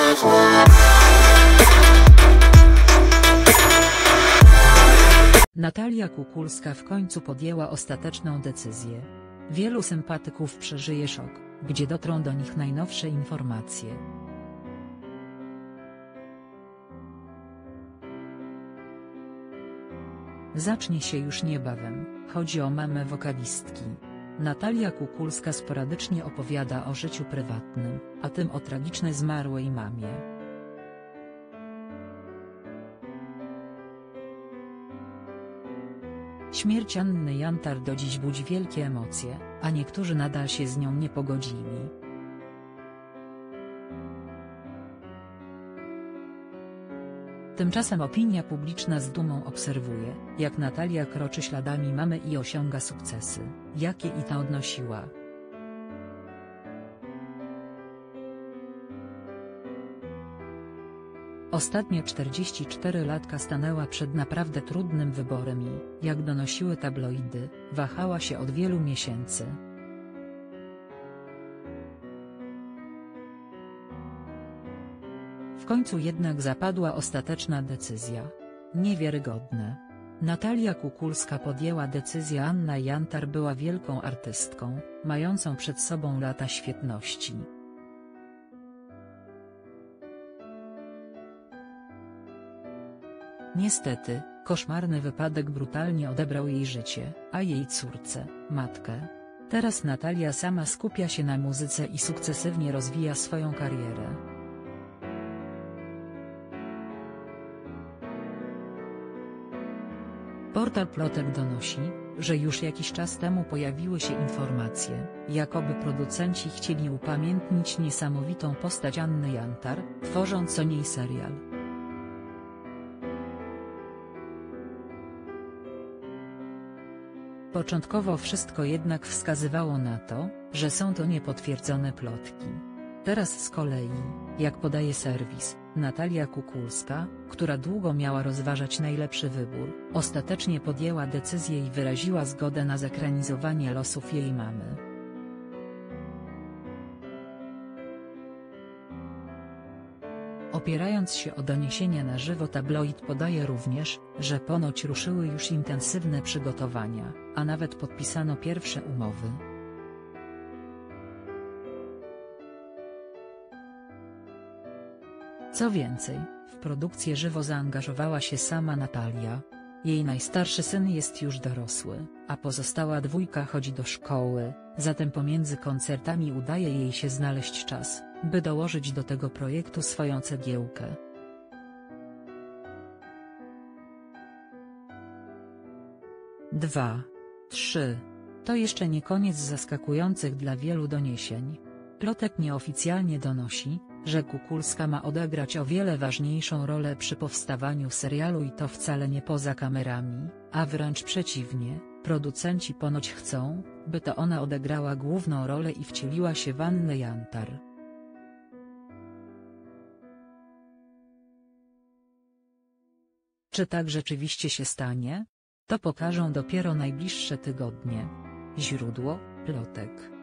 Natalia Kukulska w końcu podjęła ostateczną decyzję. Wielu sympatyków przeżyje szok, gdzie dotrą do nich najnowsze informacje. Zacznie się już niebawem. Chodzi o mamę wokalistki. Natalia Kukulska sporadycznie opowiada o życiu prywatnym, a tym o tragicznej zmarłej mamie. Śmierć Anny Jantar do dziś budzi wielkie emocje, a niektórzy nadal się z nią nie pogodzili. Tymczasem opinia publiczna z dumą obserwuje, jak Natalia kroczy śladami mamy i osiąga sukcesy, jakie i ta odnosiła. Ostatnio 44-latka stanęła przed naprawdę trudnym wyborem i, jak donosiły tabloidy, wahała się od wielu miesięcy. W końcu jednak zapadła ostateczna decyzja. Niewiarygodne. Natalia Kukulska podjęła decyzję. Anna Jantar była wielką artystką, mającą przed sobą lata świetności. Niestety, koszmarny wypadek brutalnie odebrał jej życie, a jej córce, matkę. Teraz Natalia sama skupia się na muzyce i sukcesywnie rozwija swoją karierę. Portal Plotek donosi, że już jakiś czas temu pojawiły się informacje, jakoby producenci chcieli upamiętnić niesamowitą postać Anny Jantar, tworząc o niej serial. Początkowo wszystko jednak wskazywało na to, że są to niepotwierdzone plotki. Teraz z kolei, jak podaje serwis, Natalia Kukulska, która długo miała rozważać najlepszy wybór, ostatecznie podjęła decyzję i wyraziła zgodę na zekranizowanie losów jej mamy. Opierając się o doniesienia na żywo, tabloid podaje również, że ponoć ruszyły już intensywne przygotowania, a nawet podpisano pierwsze umowy. Co więcej, w produkcję żywo zaangażowała się sama Natalia. Jej najstarszy syn jest już dorosły, a pozostała dwójka chodzi do szkoły, zatem pomiędzy koncertami udaje jej się znaleźć czas, by dołożyć do tego projektu swoją cegiełkę. Dwa, 3. To jeszcze nie koniec zaskakujących dla wielu doniesień. Plotek nieoficjalnie donosi, że Kukulska ma odegrać o wiele ważniejszą rolę przy powstawaniu serialu i to wcale nie poza kamerami, a wręcz przeciwnie, producenci ponoć chcą, by to ona odegrała główną rolę i wcieliła się w Annę Jantar. Czy tak rzeczywiście się stanie? To pokażą dopiero najbliższe tygodnie. Źródło: Plotek.